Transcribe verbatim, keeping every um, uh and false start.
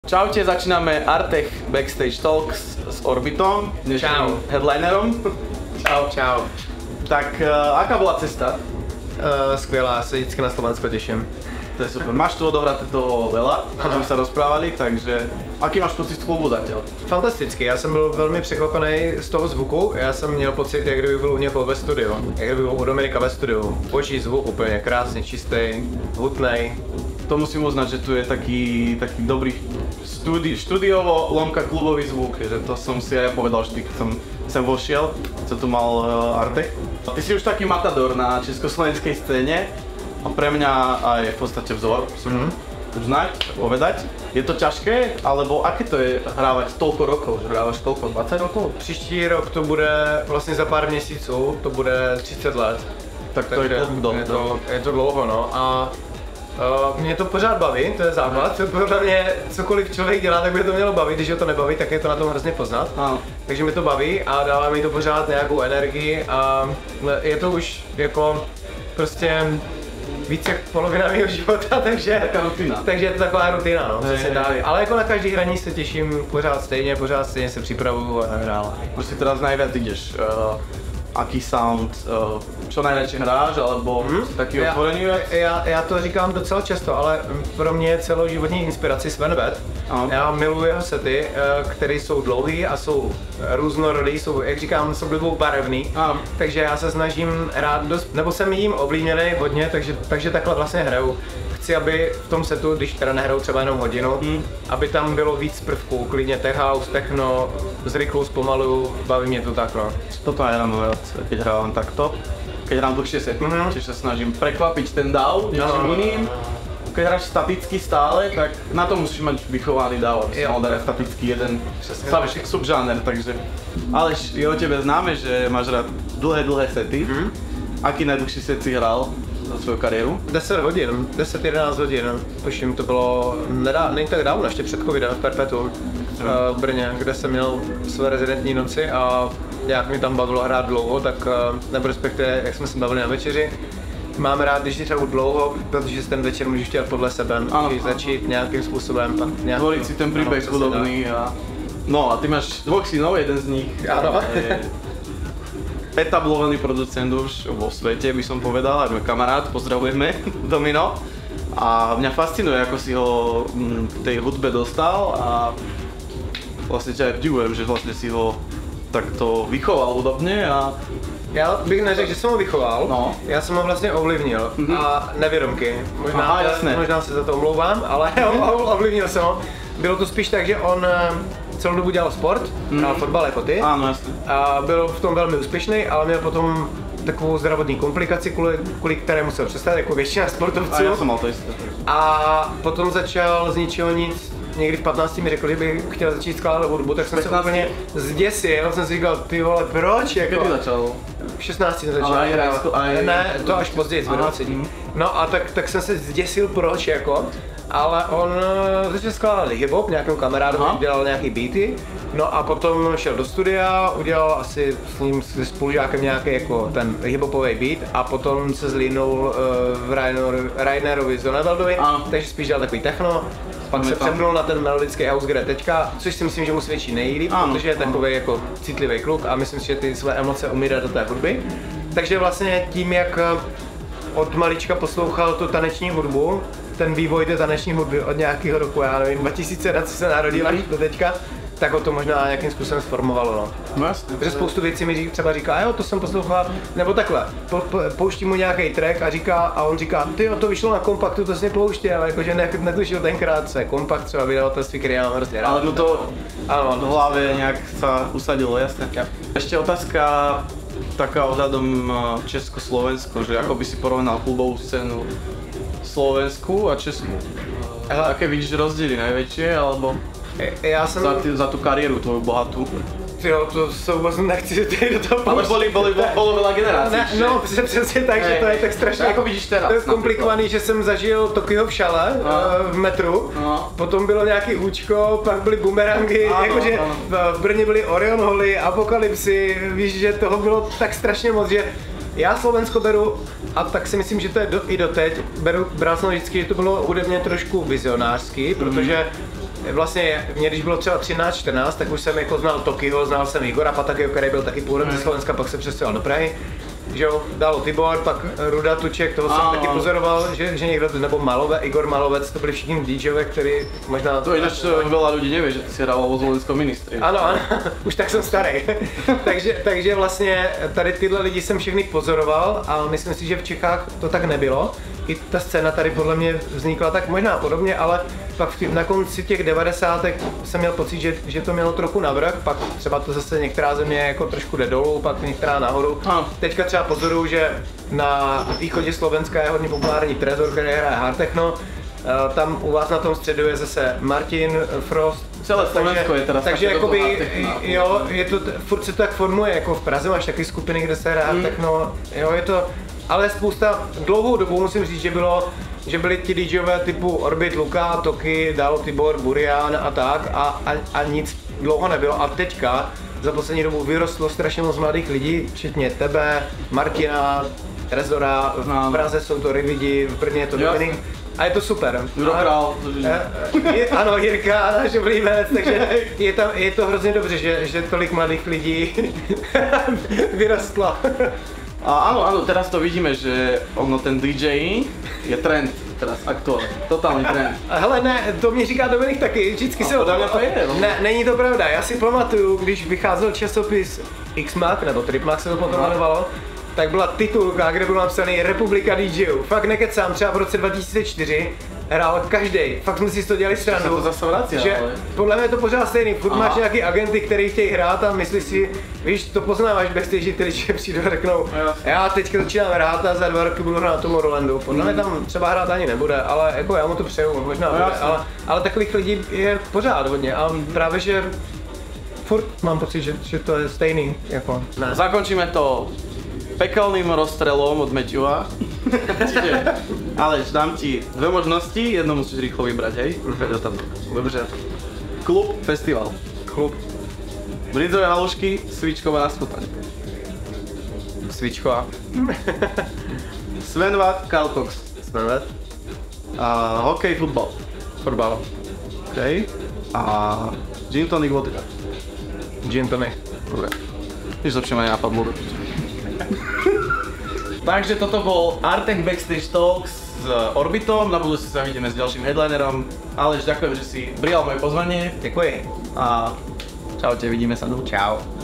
Čaute, začíname Artech Backstage Talks s Orbitom, dnešným headlinerom. Čau. Čau. Tak uh, aká bola cesta? Uh, skvělá, já se vždycky na Slovensko těším. To je super. Máš tu odohrať toho veľa, až sme sa rozprávali, takže aký máš pocit z klubu zatiaľ? Fantasticky, já jsem byl velmi překvapený z toho zvuku. Já jsem měl pocit, jak kdyby byl u někoho ve studiu, jak kdyby byl u Dominika ve studiu. Boží zvuk, úplně krásně čistý, hutnej. To musím uznať, že tu je taký, taký dobrý studi- študiovo lomka klubový zvuk, že to som si aj povedal vždy, keď som sem vošiel, co tu mal uh, Artech. Ty si už taký matador na československej scéne a pre mňa aj v podstate vzor, musím mm-hmm. uznať, povedať. Je to ťažké, alebo aké to je hrávať toľko rokov, že hrávaš toľko, dvacet rokov? Příští rok to bude vlastně za pár měsíců, to bude třicet let. Tak to Takže je to, je to, je to dlouho, no. A Uh, mě to pořád baví, to je základ, to podle mě cokoliv člověk dělá, tak by to mělo bavit, když ho to nebaví, tak je to na tom hrozně poznat. Ano. Takže mi to baví a dává mi to pořád nějakou energii a je to už jako prostě víc jak polovina mého života, takže, takže je to taková rutina, no, co se dá. Ale jako na každý hraní se těším pořád stejně, pořád stejně se připravuju a tak dále. Prostě teraz najviac ideš. Uh... Aký sound, uh, čo najradšej hráš, alebo hmm? taký otvorený věc? Já, já to říkám docela často, ale pro mě je celoživotní inspiraci Sven Väth. Já miluji jeho sety, které jsou dlouhé a jsou různorodý, jsou, jak říkám, jsou blbou barevný. Ano. Takže já se snažím hrát dost, nebo jsem jim oblíbený hodně, takže, takže takhle vlastně hraju. Chci, aby v tom setu, když teda nehraju třeba jenom hodinu, hmm. aby tam bylo víc prvků, klidně tech house, techno, zrychlu, zpomalu, baví mě to tak, no. Toto aj ráno viac, keď hrávam takto. Keď hrám dlhšie sety, mm-hmm. čiže sa snažím prekvapiť ten dáv niečím no. iným. Keď hráš staticky stále, tak na to musíš mať vychovaný dáv, aby si mal dať statický jeden subžáner, takže... Ale je o tebe známe, že máš rád dlhé, dlhé sety. Mm-hmm. Aký najdlhší set si hral za svou kariéru? deset hodin, deset jedenáct hodin, tuším to bylo, nedá, není tak dávno, ještě před covidem v Perpetu v Brně, kde jsem měl své rezidentní noci a nějak mi tam bavilo hrát dlouho, tak nebo respektive, jak jsme se bavili na večeři, máme rád, když hraju dlouho, protože ten večer můžeš dělat podle sebe, můžeš začít nějakým způsobem, pak nějakým... Tvoriť si ten príbeh hudobný a... No a ty máš dvoch synov, jeden z nich je etablovaný producent už vo svete, by som povedal, aj môj kamarát, pozdravujeme, Domino. A mňa fascinuje, ako si ho v tej hudbe dostal a vlastne ťa aj vdivujem, že vlastne si ho takto vychoval hudobně a... Já bych neřekl, že jsem ho vychoval, no. Já jsem ho vlastně ovlivnil mm-hmm. a nevědomky. Možná, Aha, jasné. možná se za to omlouvám, ale ovlivnil jsem ho. Bylo to spíš tak, že on celou dobu dělal sport, mm. hrál fotbal jako ty. Ano, jasně. A byl v tom velmi úspěšný, ale měl potom takovou zdravotní komplikaci, kvůli, kvůli které musel přestat, jako většina sportovců. A já jsem mal to jisté. A potom začal z ničeho nic. Někdy v patnácti mi řekl, že bych chtěl začít skládat hudbu, tak jsem se úplně zděsil, jsem si říkal, ty vole, proč? Jako... Kdy začal? V šestnácti jsem začal. Ale aj rajsko, aj... Ne, to až později, ve dvaceti. No a tak, tak jsem se zděsil, proč jako. Ale on začal skládat hip-hop, nějakému kamarádovi, dělal nějaký beaty. No a potom šel do studia, udělal asi s ním se spolužákem nějaký jako ten hip-hopový beat a potom se zlínul uh, v Rainerovi Zonneveldovi, takže spíš dělal takový techno. Pak se přepnul na ten melodický house, kde teďka, což si myslím, že mu svědčí nejlíp, protože je takový jako citlivý kluk a myslím si, že ty své emoce umí dát do té hudby. Takže vlastně tím, jak od malička poslouchal tu taneční hudbu, ten vývoj té taneční hudby od nějakého roku, já nevím, dva tisíce, na co se narodil až do teďka, tak ho to možná nějakým způsobem sformovalo, no. No jasně. Protože spoustu věcí mi třeba říká, jo, to jsem poslouchal, nebo takhle, po, po, pouští mu nějaký track a říká, a on říká, ty jo, to vyšlo na kompaktu, to si nepouští, ale jakože ne, netušil tenkrát, co je kompakt, třeba vydavatelství, který já mám hrozně rád. Ale no to ano, v hlavě nějak se usadilo, jasně. Ja. Ještě otázka taká ohľadom Československo, že ako by si porovnal klubovú scénu Slovensku a Česku. Hele, aké vidíš rozdiely najväčšie, alebo já jsem... za, ty, za tu kariéru tvoju bohatou? Jo, to se vůbec nechci tady do toho ale boli, boli, bolo veľa generácií, ne, no, přesně, přesně tak, že to je tak strašně jako vidíš teraz, to je komplikovaný, že jsem zažil Tokio v šale, no. v metru, no. Potom bylo nějaký účko, pak byly bumerangy, ano, jakože ano. v Brně byly Orion Holy, Apokalypsy, víš, že toho bylo tak strašně moc, že já Slovensko beru, a tak si myslím, že to je do, i doteď, beru, bral jsem vždycky, že to bylo hudebně trošku vizionářský, mm. protože vlastně mě když bylo třeba třináct čtrnáct, tak už jsem jako znal Tokio, znal jsem Igora Patakyho, který byl taky původem ze Slovenska, pak se přestěhoval do Prahy. Že jo, dál Tibor, pak Ruda Tuček, toho jsem Ano, taky ano. pozoroval, že, že někdo, nebo Malové, Igor Malovec, to byli všichni DJové, který možná... To ináč veľa ľudí nevie, že ty si hrával vo Zvolenskom ministri. Ano, ano, už tak jsem starý. takže, takže vlastně tady tyhle lidi jsem všechny pozoroval a myslím si, že v Čechách to tak nebylo. I ta scéna tady podle mě vznikla tak možná podobně, ale pak v, na konci těch devadesátek jsem měl pocit, že, že to mělo trochu navrch, pak třeba to zase některá země jako trošku jde dolů, pak některá nahoru. Ano. Teďka třeba pozoruju, že na východě Slovenska je hodně populární Trezor, který hraje hard techno. Tam u vás na tom středu je zase Martin Frost. Celé Slovensko je teda takže také jakoby, hard techno. jo, je to, furt se to tak formuje, jako v Praze máš taky skupiny, kde se hraje hard techno, jo, je to, ale spousta, dlouhou dobu musím říct, že bylo, že byli ti DJové typu Orbit, Luka, Toky, Dalo, Tibor, Burian a tak a, a, a nic dlouho nebylo a teďka za poslední dobu vyrostlo strašně moc mladých lidí, včetně tebe, Martina, Trezora, v Praze jsou to Rividi, v Brně je to Dominik. A je to super. Juro Král. Je, ano, Jirka, náš oblíbenec, takže je, tam, je to hrozně dobře, že, že tolik mladých lidí vyrostlo. A áno, áno, teraz to vidíme, že ono ten DJing je trend, teraz aktuálně, totální trend. Hele, ne, to mi říká Dominik taky, vždycky se o podle mě to je, no. Ne, není to pravda, já si pamatuju, když vycházel časopis X-Mac, nebo Tripmac se to potom jmenovalo, tak byla titulka, kde byl napsaný Republika DJů. Fakt nekecám, třeba v roce dva tisíce čtyři hrál každý. Fakt jsme si to dělali srandu. Se to zase vrací, že ale... podle mě je to pořád stejný. Furt Aha. máš nějaký agenty, který chtějí hrát a myslíš si, víš, to poznáváš backstage, ty lidi přijdou a řeknou, já teďka začínám hrát a za dva roky budu hrát na Tomorrowlandu. Podle mě tam třeba hrát ani nebude, ale jako já mu to přeju, možná no, bude, ale, ale takových lidí je pořád hodně a právě že furt mám pocit, že, že to je stejný. Jako, ne. Zakončíme to pekelným rozstrelom od Matthewa. Čiže, Aleš, dám ti dve možnosti, jednu musíš rýchlo vybrať, hej? Dobře. Klub, festival. Klub. Brinzové halušky, svíčková nastupaň. Svíčková. Svenvat, Carl Cox. Svenvat. A hokej, futbal. Fotbal. OK. A gin tonic, vodka. Gin tonic. Dobre. Když lepšie ma nenapadlo. Takže toto bol Artech Backstage Talks s Orbitom, na budúce sa vidíme s ďalším headlinerom. Aleš, ďakujem, že si prijal moje pozvanie. Děkuji. A čaute, vidíme sa. No. Čau.